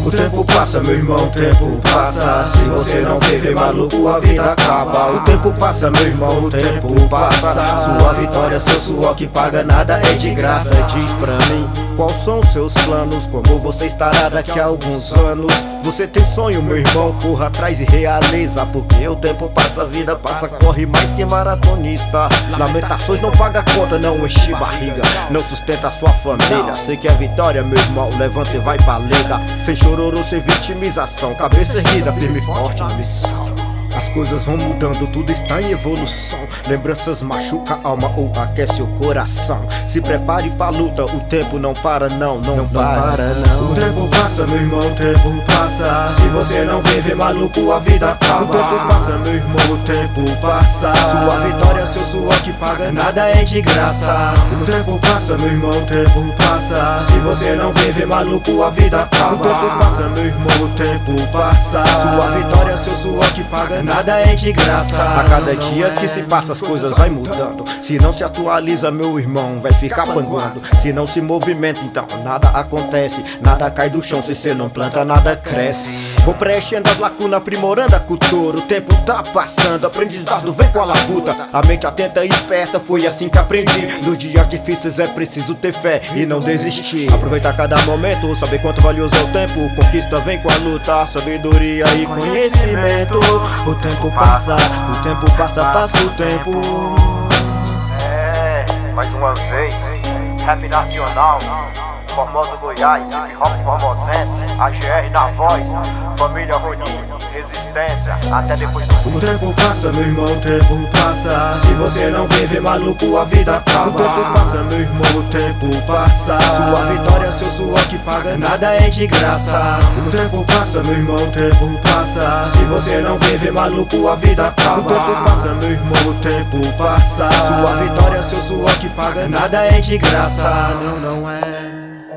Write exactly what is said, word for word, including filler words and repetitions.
O tempo passa, meu irmão, o tempo passa. Se você não viver maluco, a vida acaba. O tempo passa, meu irmão, o tempo passa. Sua vitória, seu suor que paga nada é de graça. Diz pra mim, quais são os seus planos? Como você estará daqui a alguns anos? Você tem sonho, meu irmão, corra atrás e realiza. Porque o tempo passa, a vida passa, corre mais que maratonista. Lamentações não paga conta, não enche barriga, não sustenta sua família. Sei que é vitória, meu irmão, levanta e vai pra lida. Sem chororô, sem vitimização, cabeça erguida, firme e forte na missão. As coisas vão mudando, tudo está em evolução. Lembranças machuca a alma ou aquece o coração. Se prepare pra luta, o tempo não para não, não, não para não. O tempo passa, meu irmão, o tempo passa. Se você não viver maluco, a vida acaba. O tempo passa, meu irmão, o tempo passa. Sua vitória, seu suor que paga nada é de graça. O tempo passa, meu irmão, o tempo passa. Se você não viver maluco, a vida acaba. O tempo passa, meu irmão, o tempo passa. Sua vitória, seu suor que paga nada é de graça. A cada dia que se passa as coisas vai mudando. Se não se atualiza, meu irmão, vai ficar panguando. Se não se movimenta, então nada acontece. Nada cai do chão, se cê não planta, nada cresce. Vou preenchendo as lacunas, aprimorando a cultura. O tempo tá passando, aprendizado vem com a labuta. A mente atenta e esperta, foi assim que aprendi. Nos dias difíceis é preciso ter fé e não desistir. Aproveitar cada momento, saber quanto valioso é o tempo. Conquista vem com a luta, sabedoria e conhecimento. O tempo passa, o tempo passa, passa o tempo. É, mais uma vez, rap nacional, Formosa Goiás, hip hop formosense, A G R na voz, família Rolim, resistência, até depois do... O tempo passa, meu irmão, o tempo passa. Se você não viver maluco, a vida acaba. O tempo passa, meu irmão, o tempo passa. Sua vitória, seu suor que paga nada é de graça. O tempo passa, meu irmão, o tempo passa. Se você não viver maluco, a vida acaba. O tempo passa, meu irmão, o tempo passa. Sua vitória, seu suor que paga nada é de graça. Não, não é.